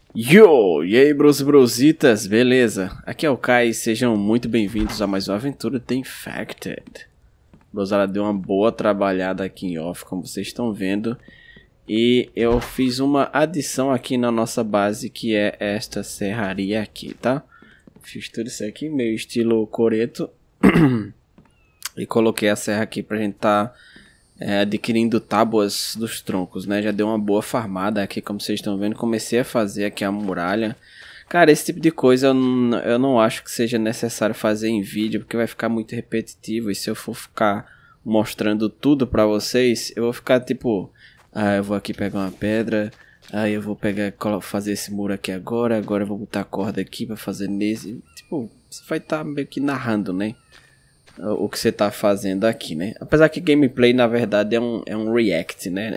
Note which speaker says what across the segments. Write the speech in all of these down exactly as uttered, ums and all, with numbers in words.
Speaker 1: Yo! E aí, bros e brositas, beleza? Aqui é o Kai e sejam muito bem-vindos a mais uma aventura The Infected. Brosada deu uma boa trabalhada aqui em off, como vocês estão vendo. E eu fiz uma adição aqui na nossa base, que é esta serraria aqui, tá? Fiz tudo isso aqui, meio estilo coreto. E coloquei a serra aqui pra gente tá é, adquirindo tábuas dos troncos, né? Já deu uma boa farmada aqui, como vocês estão vendo. Comecei a fazer aqui a muralha. Cara, esse tipo de coisa eu não, eu não acho que seja necessário fazer em vídeo, porque vai ficar muito repetitivo. E se eu for ficar mostrando tudo pra vocês, eu vou ficar tipo... Ah, eu vou aqui pegar uma pedra... Aí eu vou pegar, fazer esse muro aqui agora. Agora eu vou botar a corda aqui pra fazer nesse. Tipo, você vai estar tá meio que narrando, né? O que você tá fazendo aqui, né? Apesar que gameplay, na verdade, é um, é um react, né?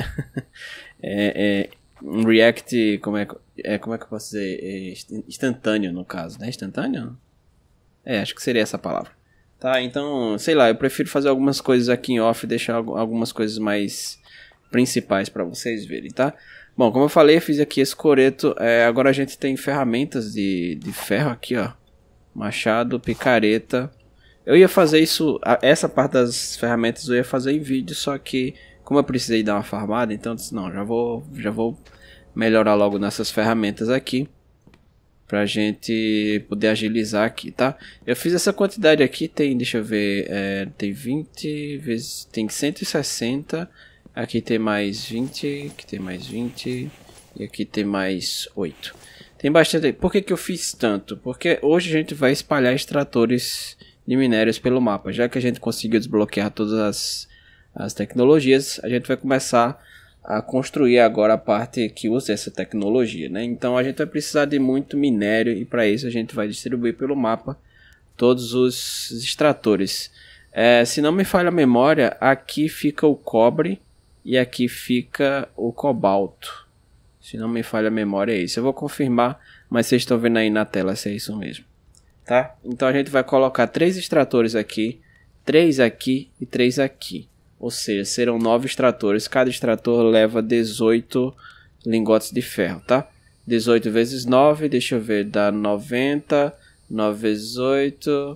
Speaker 1: é, é um react, como é, é, como é que eu posso dizer? É instantâneo, no caso, né? Instantâneo? É, acho que seria essa palavra. Tá, então, sei lá, eu prefiro fazer algumas coisas aqui em off e deixar algumas coisas mais principais pra vocês verem, tá? Bom, como eu falei, eu fiz aqui esse coreto. É, agora a gente tem ferramentas de, de ferro aqui, ó. Machado, picareta. Eu ia fazer isso, essa parte das ferramentas eu ia fazer em vídeo, só que como eu precisei dar uma farmada, então eu disse, não, já vou, já vou melhorar logo nessas ferramentas aqui. Pra gente poder agilizar aqui, tá? Eu fiz essa quantidade aqui, tem, deixa eu ver, é, tem vinte vezes, tem cento e sessenta... Aqui tem mais vinte, aqui tem mais vinte e aqui tem mais oito. Tem bastante. Por que que eu fiz tanto? Porque hoje a gente vai espalhar extratores de minérios pelo mapa. Já que a gente conseguiu desbloquear todas as, as tecnologias, a gente vai começar a construir agora a parte que usa essa tecnologia, né? Então a gente vai precisar de muito minério e para isso a gente vai distribuir pelo mapa todos os extratores. É, se não me falha a memória, aqui fica o cobre. E aqui fica o cobalto. Se não me falha a memória é isso. Eu vou confirmar, mas vocês estão vendo aí na tela se é isso mesmo. Tá? Então a gente vai colocar três extratores aqui, três aqui e três aqui. Ou seja, serão nove extratores. Cada extrator leva dezoito lingotes de ferro, tá? dezoito vezes nove, deixa eu ver, dá noventa. nove vezes oito,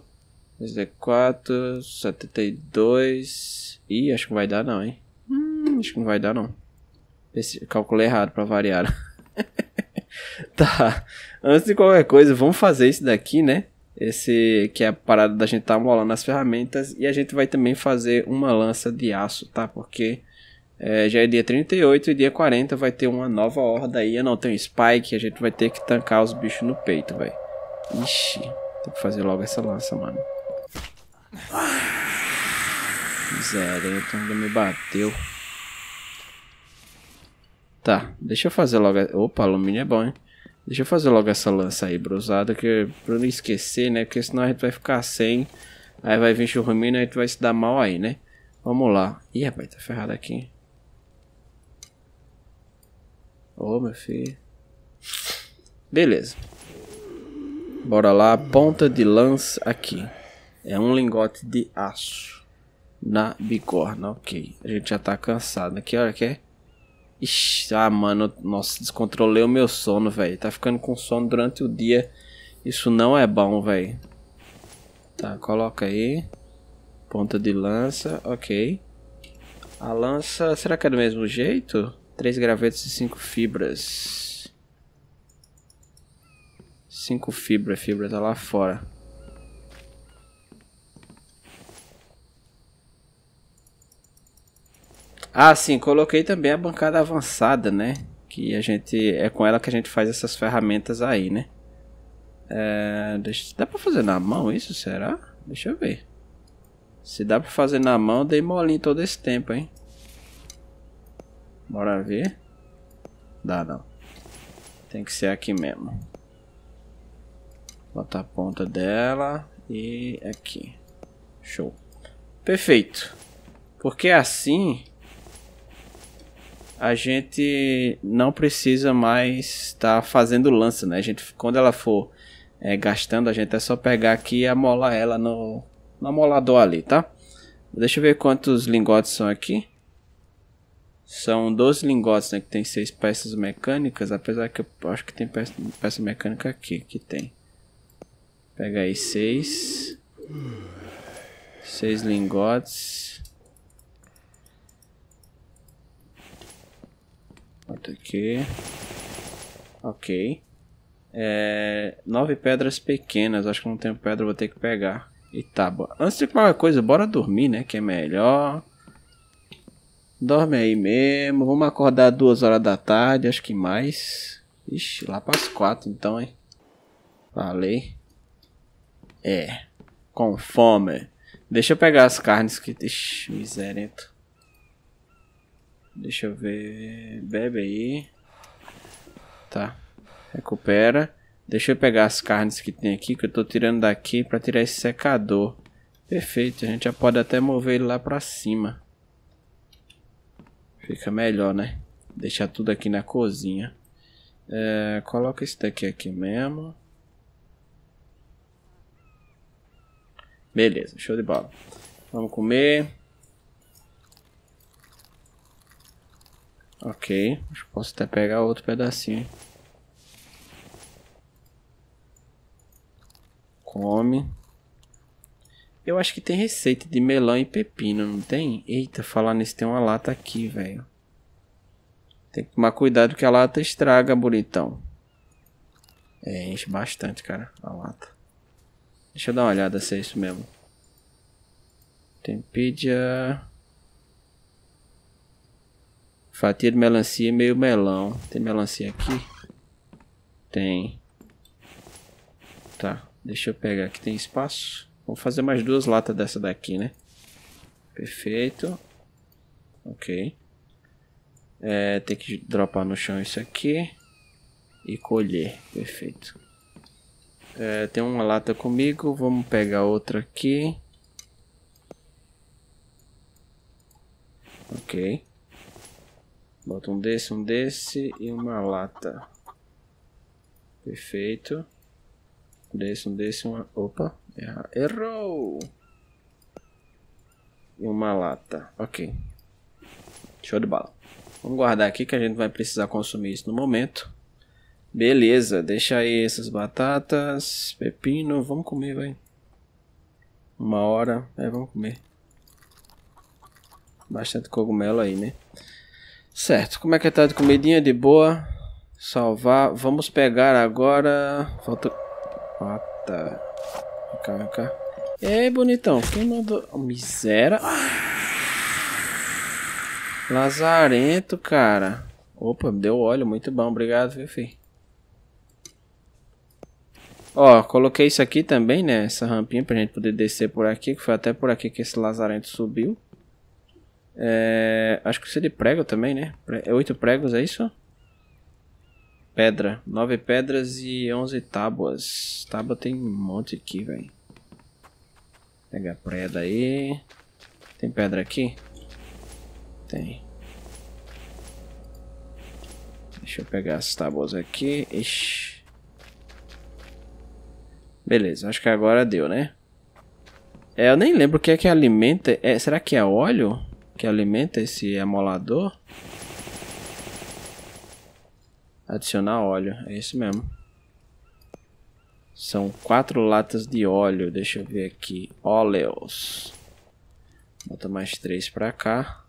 Speaker 1: quatro, setenta e dois. Ih, acho que não vai dar não, hein? Hum, acho que não vai dar não. Esse, calculei errado pra variar. Tá. Antes de qualquer coisa, vamos fazer isso daqui, né? Esse que é a parada da gente tá amolando as ferramentas. E a gente vai também fazer uma lança de aço, tá? Porque é, já é dia trinta e oito e dia quarenta vai ter uma nova horda aí. Eu não tenho spike, a gente vai ter que tancar os bichos no peito, velho. Ixi, tem que fazer logo essa lança, mano. Zero, então ainda me bateu. Tá, deixa eu fazer logo. Opa, alumínio é bom, hein? Deixa eu fazer logo essa lança aí, brosada, que pra não esquecer, né? Porque senão a gente vai ficar sem. Aí vai vir churrumina e a gente vai se dar mal aí, né? Vamos lá. Ih, rapaz, tá ferrado aqui. Ô, oh, meu filho. Beleza. Bora lá. Ponta de lança aqui. É um lingote de aço. Na bigorna, ok. A gente já tá cansado. Que hora que é? Ixi, ah, mano. Nossa, descontrolei o meu sono, velho. Tá ficando com sono durante o dia. Isso não é bom, velho. Tá, coloca aí. Ponta de lança, ok. A lança, será que é do mesmo jeito? Três gravetos e cinco fibras. Cinco fibras, fibra tá lá fora. Ah, sim, coloquei também a bancada avançada, né? Que a gente... É com ela que a gente faz essas ferramentas aí, né? É, deixa, dá pra fazer na mão isso, será? Deixa eu ver. Se dá pra fazer na mão, dei molinho todo esse tempo, hein? Bora ver. Dá, não. Tem que ser aqui mesmo. Botar a ponta dela e aqui. Show. Perfeito. Porque assim... a gente não precisa mais estar tá fazendo lança, né? A gente, quando ela for é, gastando, a gente é só pegar aqui e amolar ela no, no amolador ali, tá? Deixa eu ver quantos lingotes são aqui. São doze lingotes, né? Que tem seis peças mecânicas. Apesar que eu acho que tem peça, peça mecânica aqui. Que tem. Pega aí seis. Seis lingotes. Bota aqui. Ok. É, nove pedras pequenas. Acho que não tenho pedra, vou ter que pegar. E tábua. Antes de qualquer coisa, bora dormir, né? Que é melhor. Dorme aí mesmo. Vamos acordar duas horas da tarde. Acho que mais. Ixi, lá para as quatro então, hein? Falei. É. Com fome. Deixa eu pegar as carnes que... Ixi, miserento. Deixa eu ver... Bebe aí. Tá. Recupera. Deixa eu pegar as carnes que tem aqui. Que eu tô tirando daqui pra tirar esse secador. Perfeito. A gente já pode até mover ele lá pra cima. Fica melhor, né? Deixar tudo aqui na cozinha. É, coloca esse daqui aqui mesmo. Beleza, show de bola. Vamos comer. Ok, acho que posso até pegar outro pedacinho. Come. Eu acho que tem receita de melão e pepino, não tem? Eita, falar nisso, tem uma lata aqui, velho. Tem que tomar cuidado que a lata estraga, bonitão. É, enche bastante, cara, a lata. Deixa eu dar uma olhada se é isso mesmo. Tempídia. Fatia de melancia e meio melão. Tem melancia aqui? Tem. Tá, deixa eu pegar aqui, tem espaço? Vou fazer mais duas latas dessa daqui, né? Perfeito. Ok. É, tem que dropar no chão isso aqui. E colher. Perfeito. É, tem uma lata comigo. Vamos pegar outra aqui. Ok. Bota um desse, um desse e uma lata. Perfeito. Um desse, um desse, uma... Opa. Errou! E uma lata. Ok. Show de bola. Vamos guardar aqui que a gente vai precisar consumir isso no momento. Beleza. Deixa aí essas batatas. Pepino. Vamos comer, vai. Uma hora. É, vamos comer. Bastante cogumelo aí, né? Certo. Como é que tá de comidinha? De boa. Salvar. Vamos pegar agora... Falta... Ah, tá. Vem cá, vem cá. E aí, bonitão, quem mandou? Oh, miséria. Lazarento, cara. Opa, me deu óleo, muito bom, obrigado, viu, filho? Ó, coloquei isso aqui também, né? Essa rampinha pra gente poder descer por aqui, que foi até por aqui que esse lazarento subiu. É... Acho que isso é de prego também, né? É oito pregos, é isso? Pedra. Nove pedras e onze tábuas. Tábua tem um monte aqui, velho. Pega a pedra aí. Tem pedra aqui? Tem. Deixa eu pegar as tábuas aqui. Ixi. Beleza, acho que agora deu, né? É, eu nem lembro o que é que alimenta. É, será que é óleo que alimenta esse amolador? Adicionar óleo, é isso mesmo. São quatro latas de óleo, deixa eu ver aqui. Óleos. Bota mais três pra cá.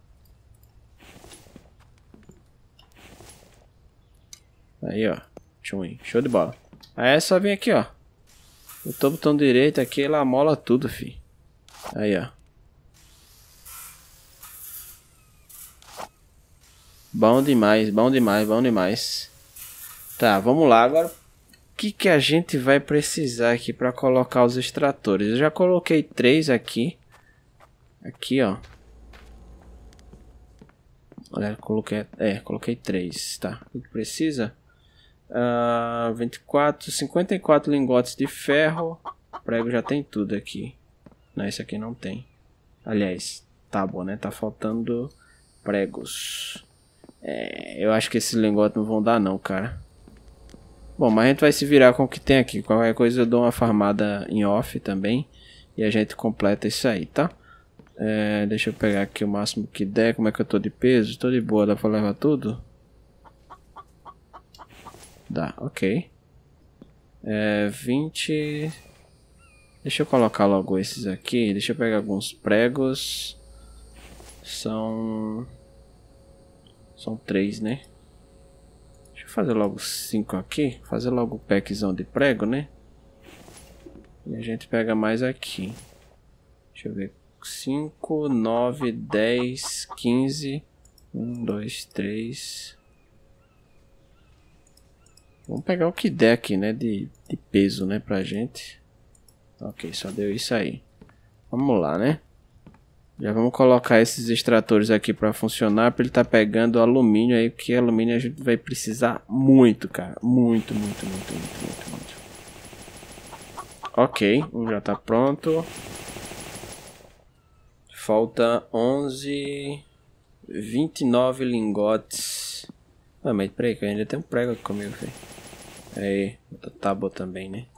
Speaker 1: Aí, ó. Show de bola. Aí é só vir aqui, ó. O botão direito aqui, ela amola tudo, fi. Aí, ó. Bom demais, bom demais, bom demais. Tá, vamos lá. Agora, o que, que a gente vai precisar aqui para colocar os extratores? Eu já coloquei três aqui. Aqui, ó. Olha, coloquei... É, coloquei três, tá. O que precisa? Uh, vinte e quatro, cinquenta e quatro lingotes de ferro. Prego já tem tudo aqui. Não, esse aqui não tem. Aliás, tábua, né? Tá faltando pregos. É, eu acho que esses lingotes não vão dar não, cara. Bom, mas a gente vai se virar com o que tem aqui. Qualquer coisa eu dou uma farmada em off também. E a gente completa isso aí, tá? É, deixa eu pegar aqui o máximo que der. Como é que eu tô de peso? Tô de boa, dá pra levar tudo? Dá, ok. É, vinte... Deixa eu colocar logo esses aqui. Deixa eu pegar alguns pregos. São... São três, né? Deixa eu fazer logo cinco aqui. Fazer logo o packzão de prego, né? E a gente pega mais aqui. Deixa eu ver. cinco, nove, dez, quinze. um, dois, três. Vamos pegar o que der aqui, né? De, de peso, né? Pra gente. Ok, só deu isso aí. Vamos lá, né? Já vamos colocar esses extratores aqui para funcionar, para ele tá pegando alumínio aí, porque alumínio a gente vai precisar muito, cara. Muito, muito, muito, muito, muito, muito. Ok, um já tá pronto. Falta onze, vinte e nove lingotes. Ah, mas peraí, que ainda tem um prego aqui comigo, velho. Aí, outra tábua também, né?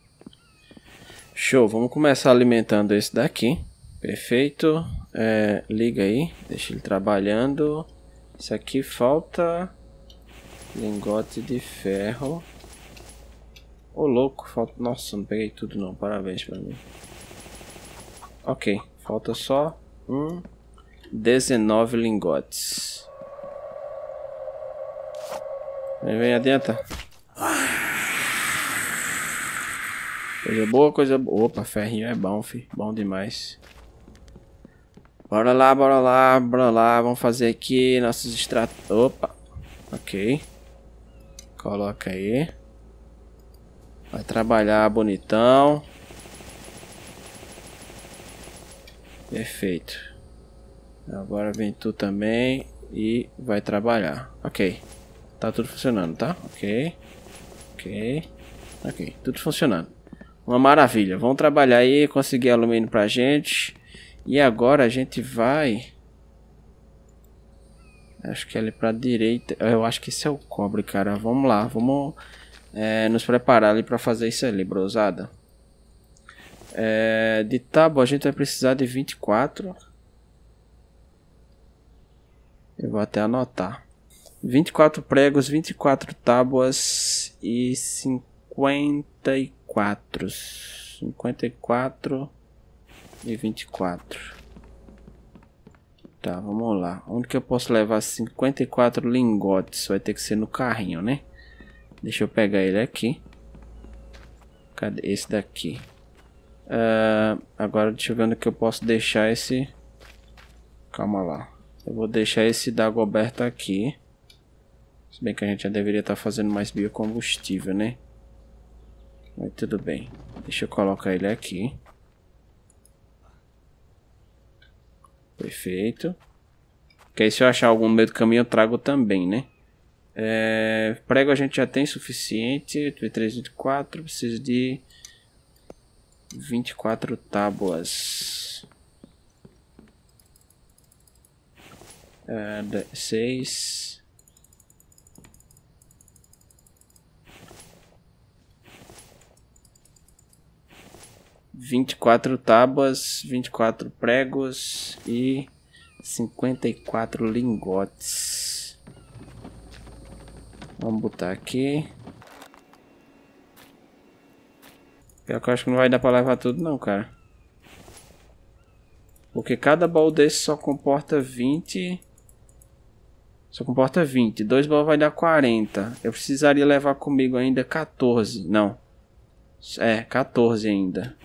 Speaker 1: Show, vamos começar alimentando esse daqui. Perfeito, é, liga aí, deixa ele trabalhando. Isso aqui falta lingote de ferro. Ô louco, falta... Nossa, não peguei tudo não, parabéns pra mim. Ok, falta só um, dezenove lingotes. Vem, vem, adianta. Coisa boa, coisa boa. Opa, ferrinho é bom, fi, bom demais. Bora lá, bora lá, bora lá. Vamos fazer aqui nossos extratos. Opa. Ok. Coloca aí. Vai trabalhar bonitão. Perfeito. Agora vem tu também. E vai trabalhar. Ok. Tá tudo funcionando, tá? Ok. Ok. Ok. Tudo funcionando. Uma maravilha. Vamos trabalhar aí. Conseguir alumínio pra gente. E agora a gente vai... Acho que é ali pra direita. Eu acho que esse é o cobre, cara. Vamos lá. Vamos é, nos preparar ali pra fazer isso ali, brosada. É, de tábua a gente vai precisar de vinte e quatro. Eu vou até anotar. vinte e quatro pregos, vinte e quatro tábuas e cinquenta e quatro. cinquenta e quatro... E vinte e quatro. Tá, vamos lá. Onde que eu posso levar cinquenta e quatro lingotes? Vai ter que ser no carrinho, né? Deixa eu pegar ele aqui. Cadê esse daqui? Uh, agora deixa eu ver onde que eu posso deixar esse. Calma lá. Eu vou deixar esse Dagoberto aqui. Se bem que a gente já deveria estar fazendo mais biocombustível, né? Mas tudo bem. Deixa eu colocar ele aqui. Perfeito. Que aí se eu achar algum no meio do caminho eu trago também, né? É, prego a gente já tem suficiente. três, vinte e quatro. Preciso de vinte e quatro tábuas. É, seis. vinte e quatro tábuas, vinte e quatro pregos e cinquenta e quatro lingotes. Vamos botar aqui. Pior que eu acho que não vai dar pra levar tudo não, cara. Porque cada baú desse só comporta vinte. Só comporta vinte. Dois baús vai dar quarenta. Eu precisaria levar comigo ainda quatorze. Não. É, quatorze ainda.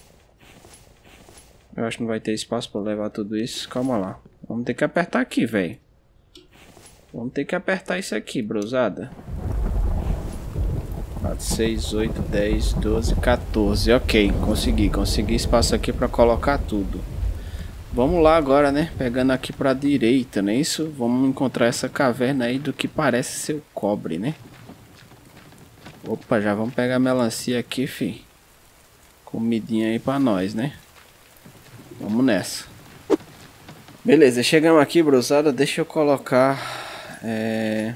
Speaker 1: Eu acho que não vai ter espaço pra levar tudo isso. Calma lá. Vamos ter que apertar aqui, velho. Vamos ter que apertar isso aqui, brosada. quatro, seis, oito, dez, doze, quatorze. Ok, consegui. Consegui espaço aqui pra colocar tudo. Vamos lá agora, né? Pegando aqui pra direita, não é isso? Vamos encontrar essa caverna aí do que parece ser o cobre, né? Opa, já vamos pegar a melancia aqui, fi. Comidinha aí pra nós, né? Vamos nessa. Beleza, chegamos aqui, brosada. Deixa eu colocar é,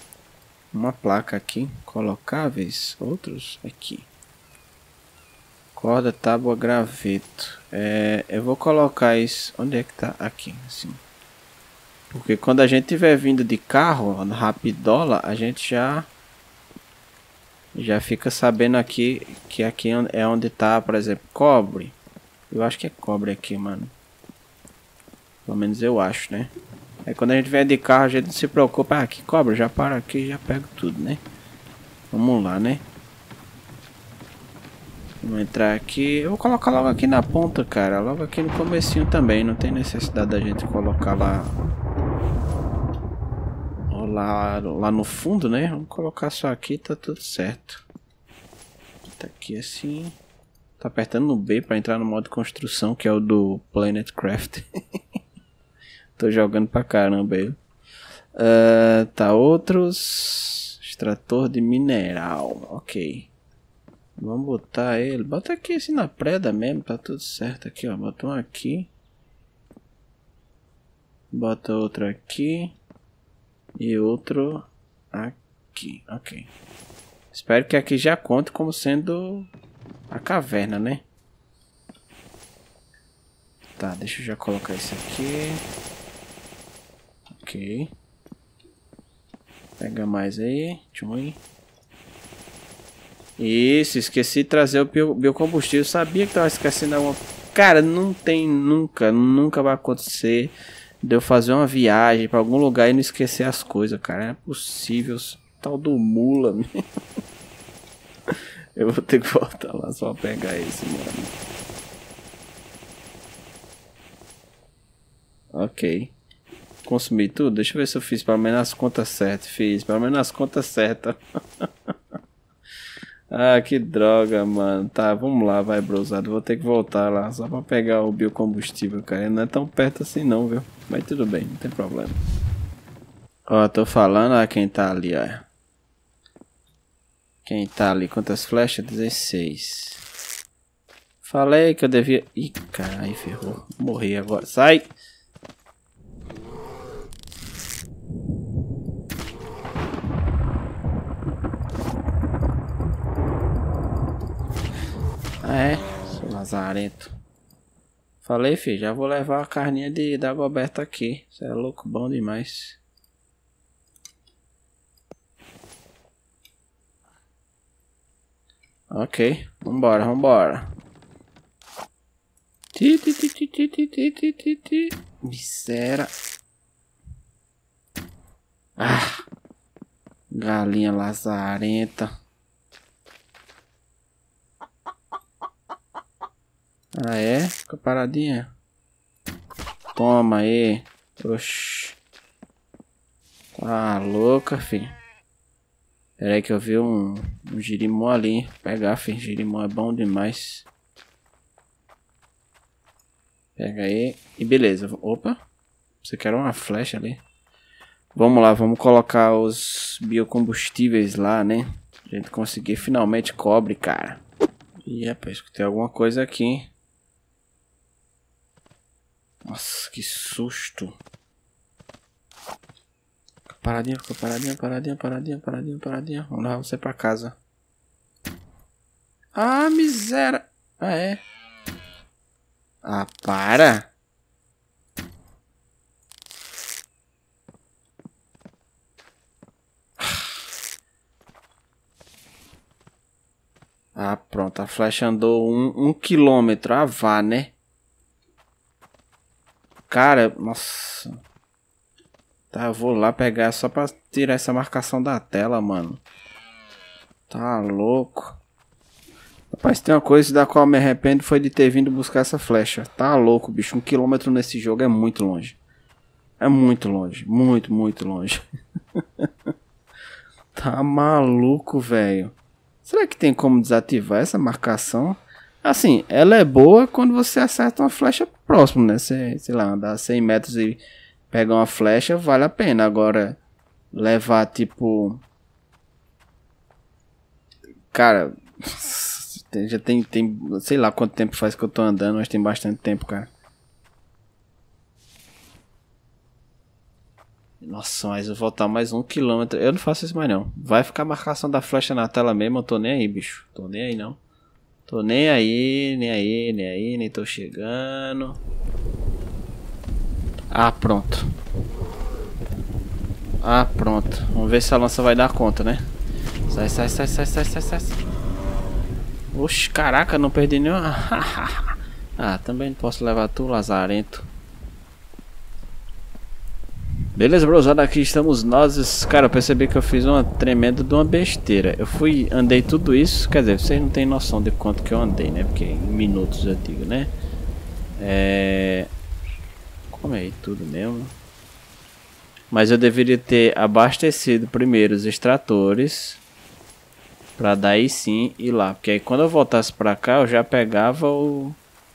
Speaker 1: uma placa aqui. Colocáveis, outros aqui. Corda, tábua, graveto. É, eu vou colocar isso... Onde é que tá? Aqui, assim. Porque quando a gente tiver vindo de carro, ó, rapidola, a gente já... Já fica sabendo aqui que aqui é onde tá, por exemplo, cobre. Eu acho que é cobre aqui, mano. Pelo menos eu acho, né? Aí quando a gente vier de carro, a gente não se preocupa. Ah, aqui cobre, já para aqui e já pego tudo, né? Vamos lá, né? Vamos entrar aqui. Eu vou colocar logo aqui na ponta, cara. Logo aqui no comecinho também. Não tem necessidade da gente colocar lá... Lá, lá no fundo, né? Vamos colocar só aqui, tá tudo certo. Tá aqui assim. Tá apertando no B pra entrar no modo construção, que é o do Planet Craft. Tô jogando pra caramba ele. Uh, tá outros. Extrator de mineral. Ok. Vamos botar ele. Bota aqui assim na preda mesmo. Tá tudo certo aqui, ó. Bota um aqui. Bota outro aqui. E outro aqui. Ok. Espero que aqui já conte como sendo a caverna, né? Tá, deixa eu já colocar isso aqui. Ok. Pega mais aí. Tchum. Isso, esqueci de trazer o bio, biocombustível. Eu sabia que tava esquecendo alguma... Cara, não tem nunca, nunca vai acontecer de eu fazer uma viagem pra algum lugar e não esquecer as coisas, cara. Não é possível. Tal do mula. Eu vou ter que voltar lá só pra pegar esse, mano. Ok. Consumi tudo? Deixa eu ver se eu fiz pelo menos as contas certas. Fiz pelo menos as contas certas. Ah, que droga, mano. Tá, vamos lá, vai, brosado. Vou ter que voltar lá só pra pegar o biocombustível, cara. Não é tão perto assim não, viu? Mas tudo bem, não tem problema. Ó, tô falando, ó, quem tá ali, ó. Quem tá ali? Quantas flechas? dezesseis. Falei que eu devia... Ih, caralho, ferrou. Morri agora. Sai! Ah, é? Seu lazarento. Falei, filho, já vou levar a carninha de Dagoberto aqui. Você é louco, bom demais. Ok, vambora, vambora. Ti, ti, ti, ti, ti, ti, ti, ti, ti, ti. Miséria. Ah, galinha lazarenta. Ah, é? Fica paradinha. Toma aí. Oxi. Tá louca, filho. Pera aí que eu vi um, um girimum ali. Pegar, filho. Girimum é bom demais. Pega aí. E beleza. Opa. Você quer uma flecha ali? Vamos lá, vamos colocar os biocombustíveis lá, né? A gente conseguir finalmente cobre, cara. Ih, rapaz, escutei alguma coisa aqui. Nossa, que susto. Paradinha, fica paradinha, paradinha, paradinha, paradinha, paradinha. Vamos levar você pra casa. Ah, miséria. Ah, é? Ah, para. Ah, pronto. A flecha andou um, um quilômetro. Ah, vá, né? Cara, nossa. Tá, eu vou lá pegar só pra tirar essa marcação da tela, mano. Tá louco. Rapaz, tem uma coisa da qual eu me arrependo foi de ter vindo buscar essa flecha. Tá louco, bicho. Um quilômetro nesse jogo é muito longe. É muito longe. Muito, muito longe. Tá maluco, velho. Será que tem como desativar essa marcação? Assim, ela é boa quando você acerta uma flecha próximo, né? Você, sei lá, andar cem metros e pegar uma flecha, vale a pena. Agora, levar tipo... Cara, já tem, tem... Sei lá quanto tempo faz que eu tô andando, mas tem bastante tempo, cara. Nossa, mas eu vou voltar mais um quilômetro. Eu não faço isso mais não. Vai ficar a marcação da flecha na tela mesmo, eu tô nem aí, bicho. Tô nem aí não. Tô nem aí, nem aí, nem aí, nem tô chegando. Ah, pronto. Ah, pronto. Vamos ver se a lança vai dar conta, né? Sai, sai, sai, sai, sai, sai, sai. Oxe, caraca, não perdi nenhuma. Ah, também não posso levar tu, lazarento. Beleza, brosada, aqui estamos nós. Cara, eu percebi que eu fiz uma tremenda de uma besteira. Eu fui, andei tudo isso. Quer dizer, vocês não tem noção de quanto que eu andei, né? Porque em minutos eu digo, né? É... Como é tudo mesmo? Mas eu deveria ter abastecido primeiro os extratores. Pra daí sim ir lá. Porque aí quando eu voltasse pra cá, eu já pegava o...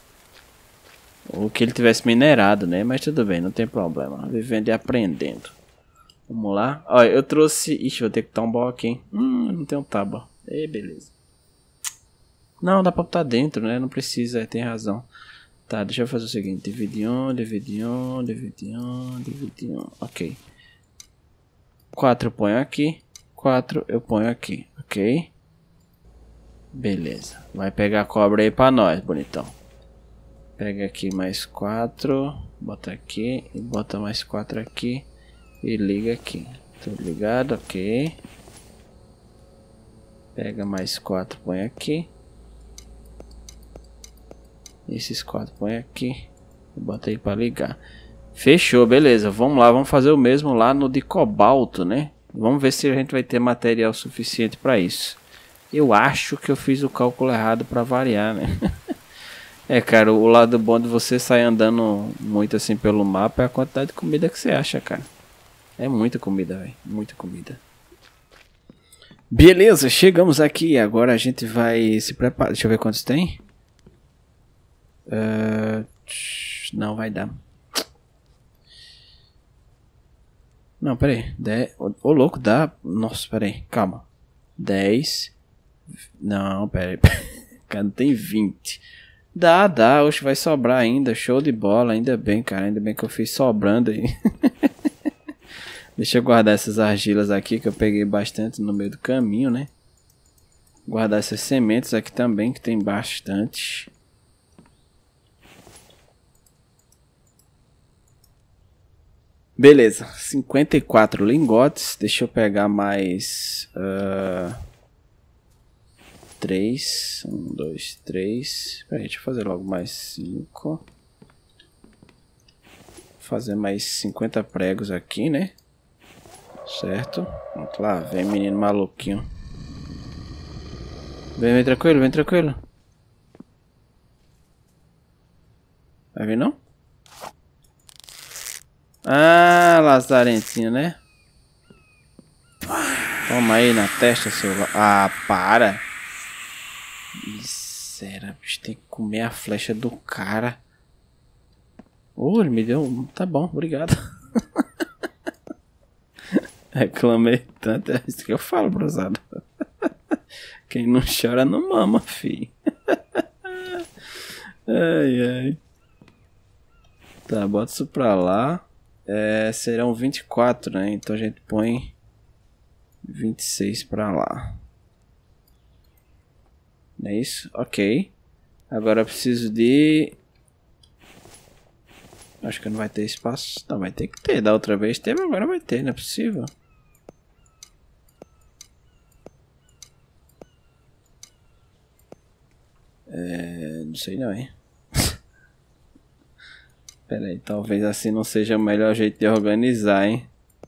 Speaker 1: O que ele tivesse minerado, né? Mas tudo bem, não tem problema. Vivendo e aprendendo. Vamos lá. Olha, eu trouxe... Ixi, vou ter que tombar aqui, hein? Hum, não tem um tábua. E beleza. Não, dá pra botar dentro, né? Não precisa, tem razão. Tá, deixa eu fazer o seguinte. Divide um, divide um, divide um, divide um. Ok. quatro eu ponho aqui. quatro eu ponho aqui. Ok. Beleza. Vai pegar a cobra aí pra nós, bonitão. Pega aqui mais quatro, bota aqui e bota mais quatro aqui e liga aqui. Tudo ligado, ok. Pega mais quatro, põe aqui. Esses quatro põe aqui e bota aí para ligar. Fechou, beleza. Vamos lá, vamos fazer o mesmo lá no de cobalto, né? Vamos ver se a gente vai ter material suficiente para isso. Eu acho que eu fiz o cálculo errado para variar, né? É, cara, o lado bom de você sair andando muito assim pelo mapa é a quantidade de comida que você acha, cara. É muita comida, velho. Muita comida. Beleza, chegamos aqui. Agora a gente vai se preparar. Deixa eu ver quantos tem. Uh, não vai dar. Não, pera aí. dez... Ô, ô, louco, dá. Nossa, pera aí. Calma. dez. Não, pera aí. Cara, não tem vinte. Dá, dá, hoje vai sobrar ainda, show de bola, ainda bem, cara, ainda bem que eu fiz sobrando aí. Deixa eu guardar essas argilas aqui, que eu peguei bastante no meio do caminho, né? Guardar essas sementes aqui também, que tem bastante. Beleza, cinquenta e quatro lingotes, deixa eu pegar mais... Uh... três, um, dois, três. Peraí, deixa eu fazer logo mais cinco. Fazer mais cinquenta pregos aqui, né? Certo. Vamos lá, vem menino maluquinho. Vem, vem tranquilo, vem tranquilo. Vai vir não? Ah, lazarentinho, né? Toma aí na testa, seu... Ah, para! Miséria, bicho, tem que comer a flecha do cara. Oh, ele me deu... Tá bom, obrigado. Reclamei tanto, é isso que eu falo, brosado. Quem não chora não mama, fi. Ai, ai. Tá, bota isso pra lá. É, serão vinte e quatro, né? Então a gente põe vinte e seis pra lá. Não é isso? Ok. Agora eu preciso de... Acho que não vai ter espaço. Não, vai ter que ter. Da outra vez teve, agora vai ter. Não é possível. É... Não sei não, hein? Pera aí, talvez assim não seja o melhor jeito de organizar, hein?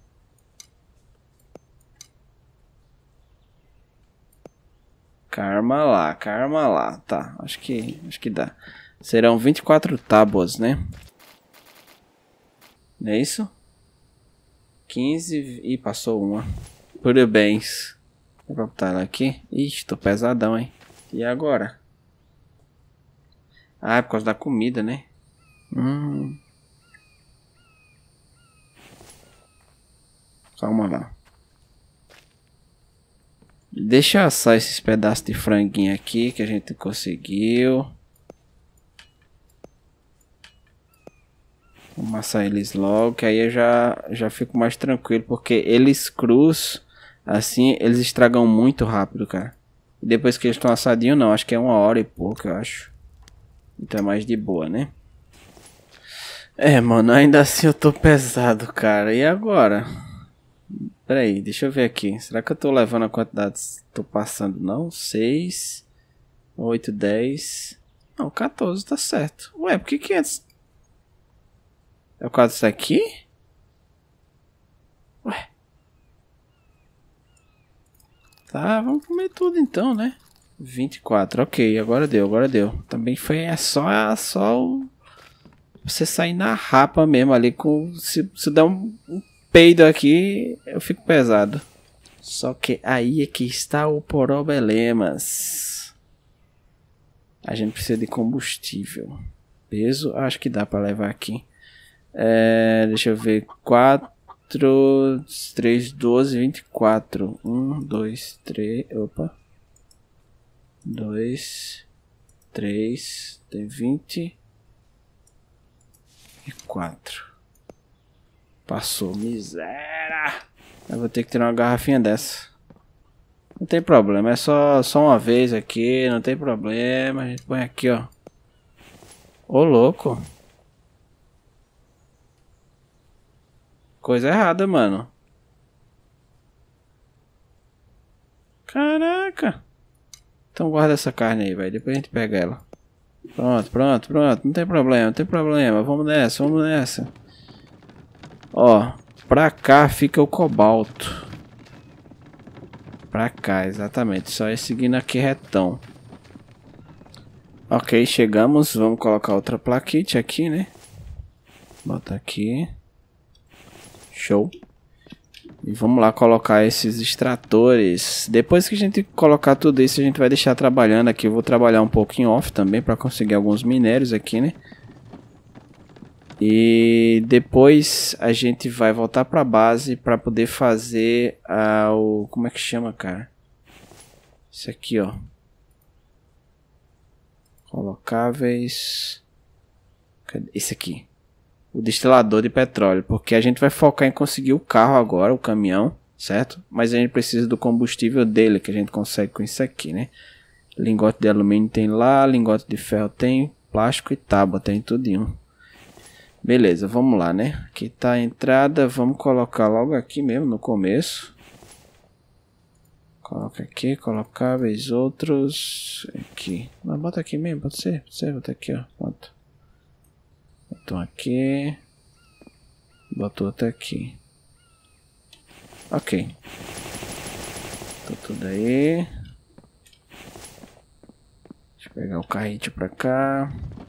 Speaker 1: Karma lá, karma lá. Tá, acho que, acho que dá. Serão vinte e quatro tábuas, né? Não é isso? quinze e passou uma. Parabéns. Vou botar ela aqui. Ixi, tô pesadão, hein? E agora? Ah, é por causa da comida, né? Hum. Calma lá. Deixa eu assar esses pedaços de franguinho aqui que a gente conseguiu. Vamos assar eles logo, que aí eu já, já fico mais tranquilo, porque eles crus, assim, eles estragam muito rápido, cara. Depois que eles estão assadinhos, não. Acho que é uma hora e pouco, eu acho. Então é mais de boa, né? É, mano, ainda assim eu tô pesado, cara. E agora? Pera aí, deixa eu ver aqui. Será que eu tô levando a quantidade? Tô passando, não? seis, oito, dez... Não, quatorze, tá certo. Ué, por que quinhentos? É o caso disso aqui? Ué. Tá, vamos comer tudo então, né? vinte e quatro, ok, agora deu, agora deu. Também foi é só, é só o... você sair na rapa mesmo ali com... Se, se der um, um peido aqui, eu fico pesado. Só que aí é que está o problemas. A gente precisa de combustível. Peso, acho que dá pra levar aqui. É, deixa eu ver. quatro, três, doze, vinte e quatro. um, dois, três. Opa. dois, três. Tem vinte e quatro. Passou, miséria. Eu vou ter que tirar uma garrafinha dessa. Não tem problema, é só, só uma vez aqui, não tem problema. A gente põe aqui, ó. Ô, louco. Coisa errada, mano. Caraca. Então guarda essa carne aí, velho. Depois a gente pega ela. Pronto, pronto, pronto. Não tem problema, não tem problema. Vamos nessa, vamos nessa. Ó, pra cá fica o cobalto. Pra cá, exatamente. Só ir seguindo aqui retão. Ok, chegamos. Vamos colocar outra plaquete aqui, né? Bota aqui. Show. E vamos lá colocar esses extratores. Depois que a gente colocar tudo isso, a gente vai deixar trabalhando aqui. Eu vou trabalhar um pouco em off também para conseguir alguns minérios aqui, né? E depois a gente vai voltar para a base para poder fazer a, o... Como é que chama, cara? Isso aqui, ó. Colocáveis... Cadê? Esse aqui. O destilador de petróleo. Porque a gente vai focar em conseguir o carro agora, o caminhão, certo? Mas a gente precisa do combustível dele, que a gente consegue com isso aqui, né? Lingote de alumínio tem lá, lingote de ferro tem, plástico e tábua tem tudo em um. Beleza, vamos lá, né? Aqui tá a entrada, vamos colocar logo aqui mesmo no começo. Coloca aqui, colocáveis outros. Aqui. Mas bota aqui mesmo, pode ser? Pode ser, bota aqui, ó. Pronto. Botou aqui. Botou outro aqui. Ok. Botou tudo aí. Deixa eu pegar o carrete pra cá.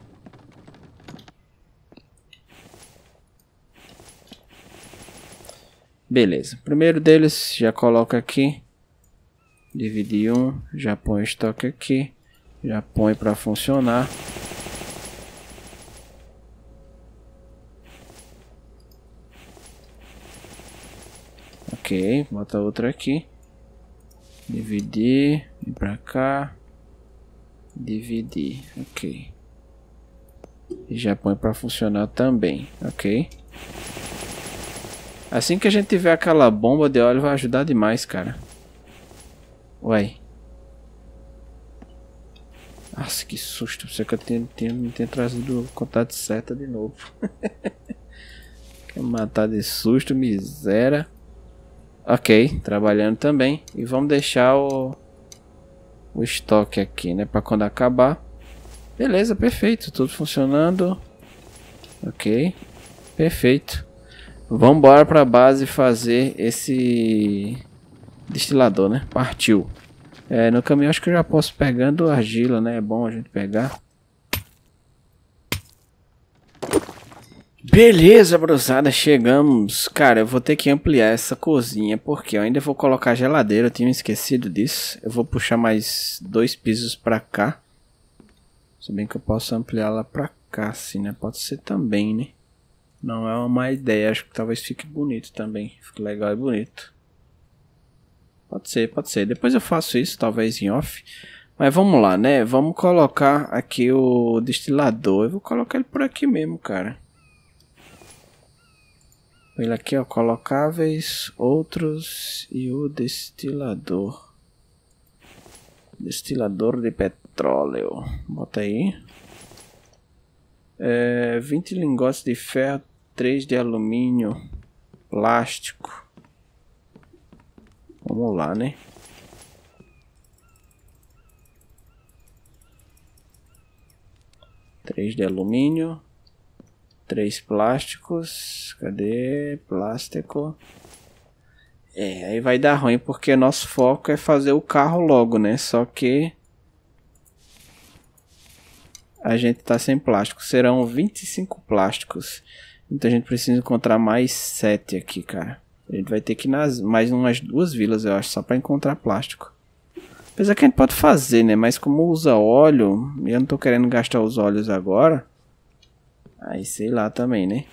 Speaker 1: Beleza. Primeiro deles já coloca aqui. Dividir um. Já põe o estoque aqui. Já põe para funcionar. Ok. Bota outro aqui. Dividir. Vem para cá. Dividir. Ok. E já põe para funcionar também. Ok. Assim que a gente tiver aquela bomba de óleo vai ajudar demais, cara. Uai. Nossa, que susto. Você que eu tenho, tenho, não tenho trazido o contato de seta de novo. Quer matar de susto, miséria. Ok, trabalhando também. E vamos deixar o, o estoque aqui, né? Pra quando acabar. Beleza, perfeito. Tudo funcionando. Ok. Perfeito. Vamos embora para a base fazer esse destilador, né? Partiu. É, no caminho acho que eu já posso pegando argila, né? É bom a gente pegar. Beleza, brosada, chegamos. Cara, eu vou ter que ampliar essa cozinha porque eu ainda vou colocar geladeira. Eu tinha esquecido disso. Eu vou puxar mais dois pisos para cá. Se bem que eu posso ampliar lá para cá, assim, né? Pode ser também, né? Não é uma má ideia, acho que talvez fique bonito também. Fique legal e bonito. Pode ser, pode ser. Depois eu faço isso, talvez em off. Mas vamos lá, né? Vamos colocar aqui o destilador. Eu vou colocar ele por aqui mesmo, cara. Ele aqui, ó. Colocáveis, outros e o destilador. Destilador de petróleo. Bota aí. É, vinte lingotes de ferro, três de alumínio, plástico. Vamos lá, né? três de alumínio, três plásticos. Cadê? Plástico. É, aí vai dar ruim porque nosso foco é fazer o carro logo, né? Só que a gente tá sem plástico. Serão vinte e cinco plásticos. Então a gente precisa encontrar mais sete aqui, cara. A gente vai ter que ir nas mais umas duas vilas, eu acho, só pra encontrar plástico. Apesar que a gente pode fazer, né? Mas como usa óleo, e eu não tô querendo gastar os óleos agora. Aí sei lá também, né?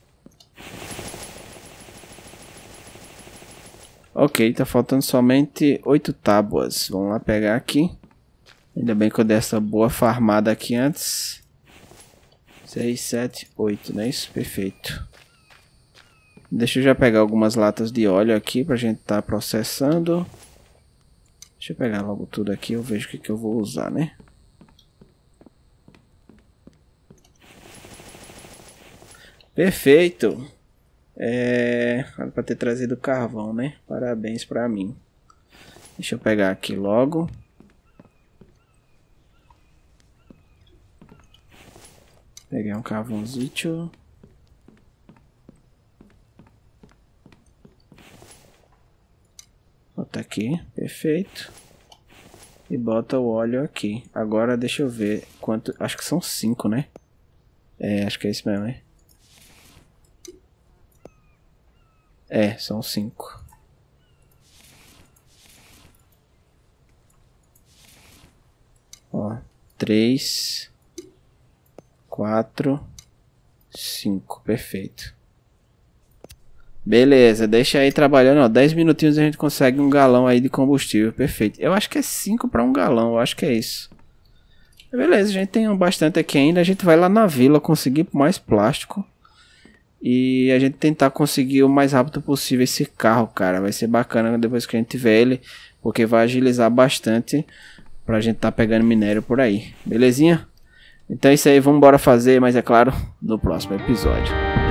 Speaker 1: Ok, tá faltando somente oito tábuas. Vamos lá pegar aqui. Ainda bem que eu dei essa boa farmada aqui antes. seis, sete, oito, não é isso? Perfeito. Deixa eu já pegar algumas latas de óleo aqui pra gente tá processando. Deixa eu pegar logo tudo aqui, eu vejo o que, que eu vou usar, né? Perfeito! É... Era pra ter trazido carvão, né? Parabéns pra mim. Deixa eu pegar aqui logo. Peguei um carvãozinho. Bota aqui, perfeito. E bota o óleo aqui. Agora deixa eu ver quanto. Acho que são cinco, né? É, acho que é isso mesmo, né? É, são cinco. Ó, três, quatro, cinco, perfeito. Beleza, deixa aí trabalhando, ó, dez minutinhos a gente consegue um galão aí de combustível, perfeito. Eu acho que é cinco para um galão, eu acho que é isso. Beleza, a gente tem bastante aqui ainda, a gente vai lá na vila conseguir mais plástico. E a gente tentar conseguir o mais rápido possível esse carro, cara. Vai ser bacana depois que a gente tiver ele, porque vai agilizar bastante pra gente tá pegando minério por aí. Belezinha? Então é isso aí, vamos embora fazer, mas é claro, no próximo episódio.